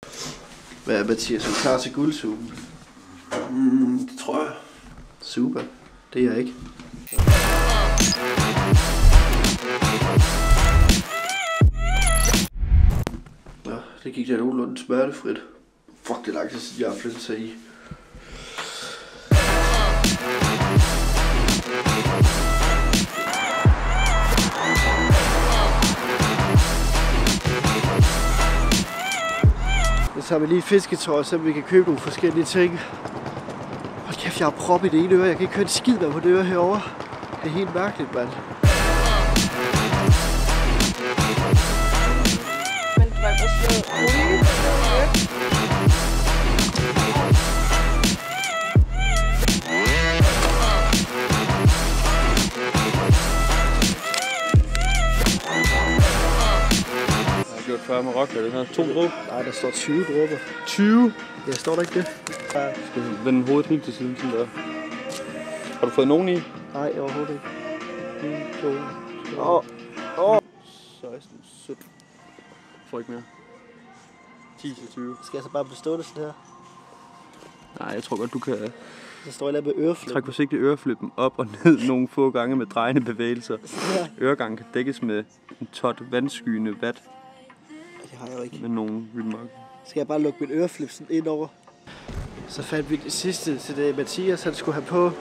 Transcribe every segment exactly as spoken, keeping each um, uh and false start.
Hvad er Mathias, er du klar til guldsugen? Mm, det tror jeg. Super. Det er jeg ikke. Nå, det gik da nogenlunde smertefrit. Fuck, det er lang tid siden jeg har flyttet sig i. Så har vi lige fisketøj, så vi kan købe nogle forskellige ting. Hold kæft, jeg har prop i det ene øre. Jeg kan ikke høre en skid med på det øre herovre. Det er helt mærkeligt, mand. Men du var også slået olie. Gjort før med rock, det her. To dråber? Nej, der står tyve dråber. tyve? Ja, står der ikke det? Ja. Skal vi vende hovedet helt til siden, sådan der. Har du fået nogen i? Nej, overhovedet ikke. en, to, tre, åh, åh. seksten, sytten. Får ikke mere. ti til tyve. Skal jeg så bare bestå det sådan her? Nej, jeg tror godt, du kan... Så står jeg der med øreflip. Træk forsigtigt øreflippen op og ned nogle få gange med drejende bevægelser. Ja. Øregangen kan dækkes med en tot vandskyende vat. Det har jeg jo ikke. Med nogle remark. Skal jeg bare lukke min øreflip sådan ind over? Så fandt vi det sidste til det, Mathias han skulle have på.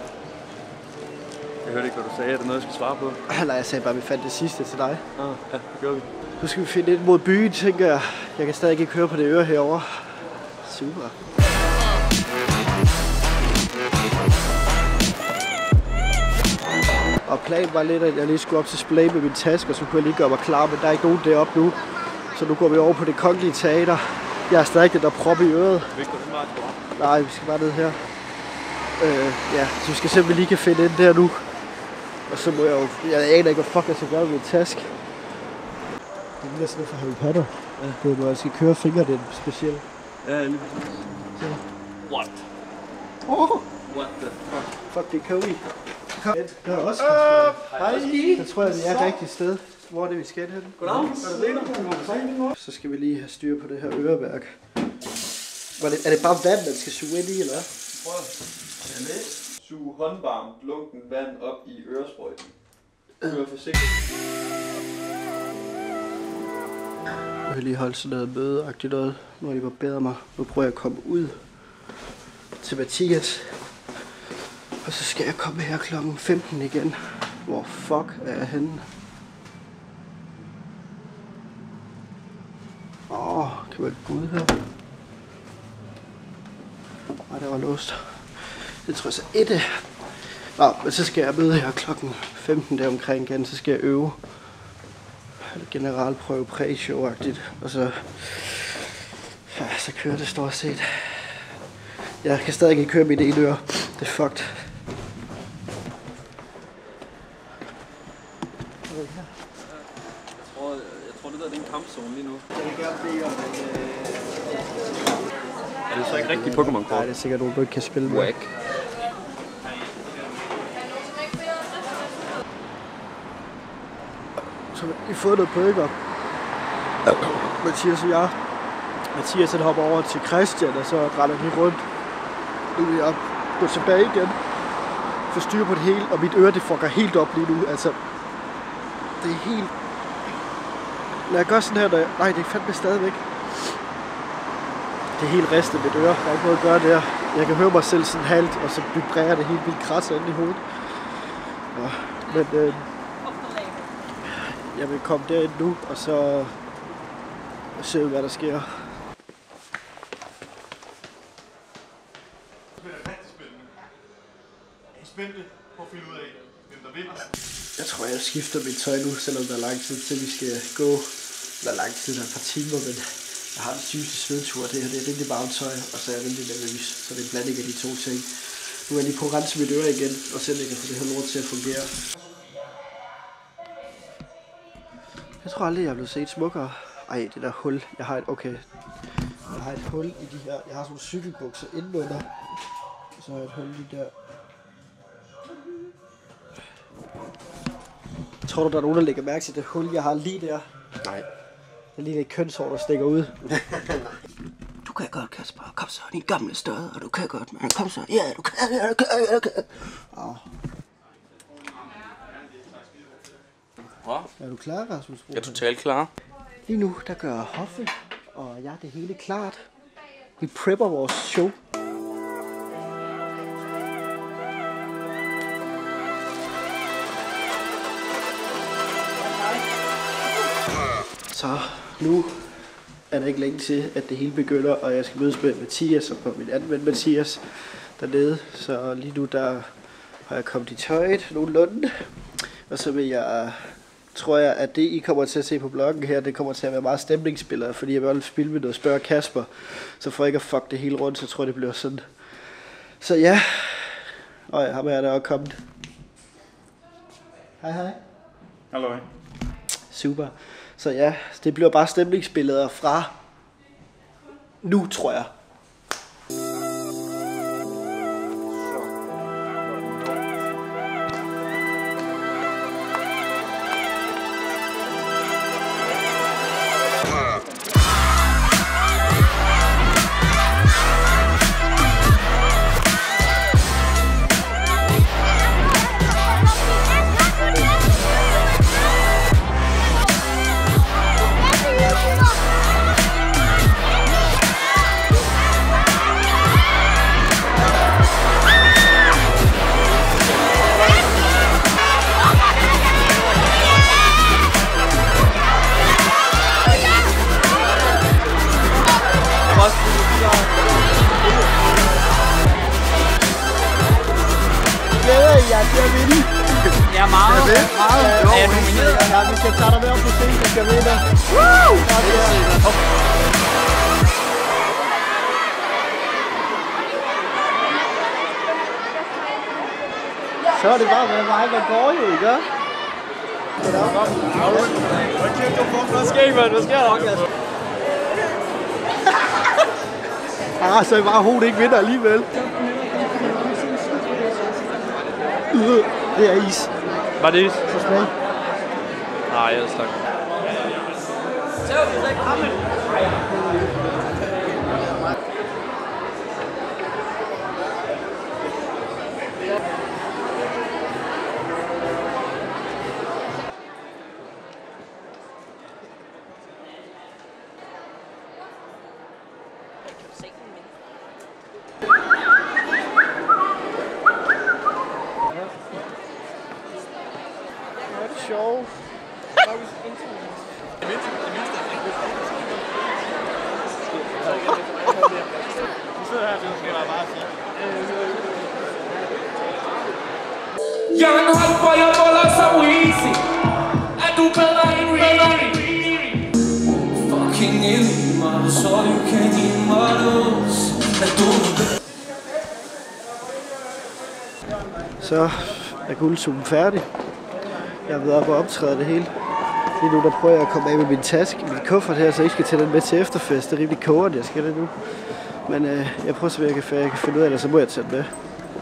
Jeg hørte ikke, hvad du sagde. Er det noget, jeg skal svare på? Nej, jeg sagde bare, at vi fandt det sidste til dig. Ah, ja, det gjorde vi. Nu skal vi finde ind mod byen, tænker jeg. Jeg kan stadig ikke høre på det øre herovre. Super. Og planen var lidt, at jeg lige skulle op til Splay med min taske, og så kunne jeg lige gøre mig klar, men der er ikke nogen deroppe nu. Så nu går vi over på det kongelige teater. Jeg har stadig den der prop i øret. Vi skal smart gå. Nej, vi skal bare ned her. Øh, ja, så vi skal simpelthen lige kan finde ind der nu. Og så må jeg jo... Jeg aner ikke, hvad fuck jeg skal gøre med min taske. Det er næsten for Harry Potter. Ja. Det er, hvor jeg skal køre fingeren specielt. Ja, lige præcis. What? Oh! What the fuck? Fuck, det er Cody. Kom. Det er også. Hej. Så tror jeg, det er rigtigt sted. Hvor er det, vi skal hen? Goddag. Så skal vi lige have styr på det her øreværk. Var det, er det bare vand, man skal suge ind i, eller hvad? Prøv at suge håndvarmt, lunken vand op i øresprøjten. Kør forsigtigt. Jeg vil lige holde sådan noget mødeagtigt noget. Nu har de barberet mig. Nu prøver jeg at komme ud til Mathias. Og så skal jeg komme her klokken femten igen. Hvor fuck er jeg henne? Åh, oh, kan man gå ud her? Nej, der var låst. Det tror jeg så et af. Nå, men så skal jeg møde her klokken femten der omkring igen. Så skal jeg øve. Generalprøve præ-show-agtigt. Og så... Ja, så kører det stort set. Jeg kan stadig ikke køre mit ene øre. Det er fucked. Jeg tror, jeg tror det der er en kampzone lige nu. Jeg vil gerne bede om en... Er det så ikke rigtig Pokémon-kort? Nej, det er sikkert nogen, du ikke kan spille med. Whack. Så vi har fået noget burger. Mathias og jeg. Mathias han hopper over til Christian, og så render de rundt. Nu vil jeg gå tilbage igen. Få styr på det hele, og mit øre det fucker helt op lige nu. Altså, det er helt... Når jeg gør sådan her, når jeg... Nej, det er fandme stadigvæk. Det er helt ristet mit øre. Der er ikke noget at gøre der. Jeg kan høre mig selv sådan halvt, og så vibrerer det helt vildt kratser inde i hovedet. Ja, men øh, jeg vil komme derind nu, og så se, hvad der sker. Det er rigtig spændende. Jeg er spændte på at finde ud af, hvem der vinder. Jeg tror, jeg skifter mit tøj nu, selvom der er lang tid til, vi skal gå. Der er lang tid, der er et par timer, men jeg har den sygeste svedtur. Det her det er rigtig varmt tøj, og så er jeg rigtig nervøs. Så det er en blanding af de to ting. Nu er jeg lige på at rense mit øre igen, og se, om jeg kan få det her lort til at fungere. Jeg tror aldrig, jeg er blevet set smukkere. Ej, det der hul. Jeg har et, okay. Jeg har et hul i de her. Jeg har sådan nogle cykelbukser indenunder. Og så har jeg et hul lige der. Tror du, der er nogen, der lægger mærke til det hul, jeg har lige der? Nej. Det er lige et kønshår, der stikker ud. Kasper. Kom så, din gamle stød, og du kan godt, man. Kom så. Ja, du kan, ja, du kan, ja, du kan. Oh. Er du klar, Rasmus? Jeg er totalt klar. Lige nu, der gør Hoffe, og jeg det hele klart. Vi prepper vores show. Så nu er der ikke længe til, at det hele begynder, og jeg skal mødes med Mathias og på min anden ven Mathias dernede. Så lige nu, der har jeg kommet i tøjet nogenlunde, og så vil jeg... tror jeg, at det I kommer til at se på bloggen her, det kommer til at være meget stemningsspillere, fordi jeg vil også spille med noget spørge Kasper, så for ikke at fuck det hele rundt, så tror jeg det bliver sådan. Så ja, og ja, ham er der også kommet. Hej hej. Hallo. Super. Så ja, det bliver bare stemningsbilleder fra nu, tror jeg. Jeg er meget, meget. meget. Er jeg nomineret? Ja, vi skal tage dig med op på scenen, vi skal vinde. Woo! Så er det bare, hvad vej man går jo, ikke? Hvad sker I, mand? Hvad sker der? Ah, så er det bare, at hovedet ikke vinder alligevel. Det er is. Var det is? Så smag. Nej, jeg er stak. Sjov. Young hot boy, a ball of so easy. I do believe fucking in my so you can eat models. I do. Så er guldsummen færdig. Jeg har været oppe og optræde det hele. Lige nu der prøver jeg at komme af med min taske, min kuffert her, så jeg ikke skal tage den med til efterfest. Det er rimelig kogeren, jeg skal det nu. Men øh, jeg prøver så, at jeg kan, jeg kan finde ud af det, så må jeg tage den med.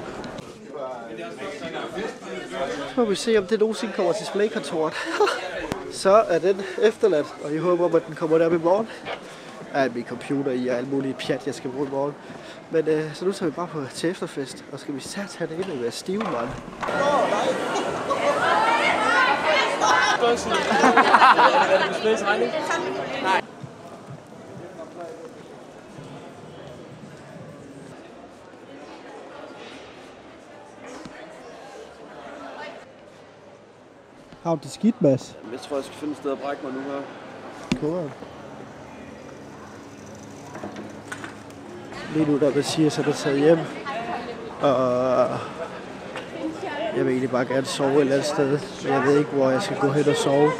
Så må vi se, om det nogensinde kommer til displaykontoret. Så er den efterladt, og jeg håber, at den kommer der i morgen. Jeg har min computer i og alt muligt pjat, jeg skal bruge i morgen. Men øh, så nu tager vi bare på til efterfest, og skal vi sætte tage det ind og være stive, mand. Nej. Har du det skidt, Mads? Jeg tror, jeg skal finde et sted at brække mig nu her. Cool. Lige nu der Mathias er der taget hjem, og jeg vil egentlig bare gerne sove et eller andet sted, men jeg ved ikke, hvor jeg skal gå hen og sove.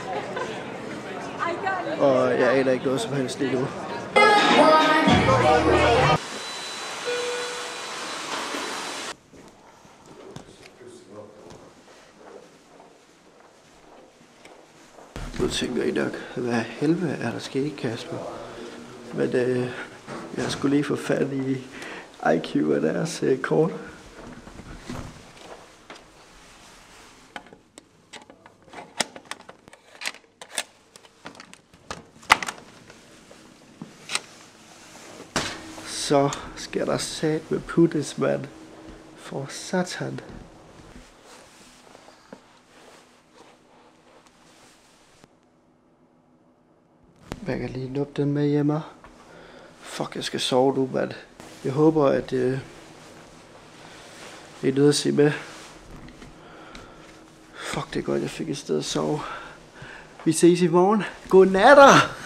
Og jeg aner ikke noget som helst lige nu. Nu tænker I nok, hvad helvede er der sket, Kasper? Men øh, jeg skulle lige få fat i I Q af deres øh, kort. så skal der sat med puttes, mand. For satan. Jeg kan lige nuppe den med hjemme. Fuck, jeg skal sove nu, mand. Jeg håber, at øh, I er nødt at se med. Fuck, det er godt, jeg fik et sted at sove. Vi ses i morgen. God natter!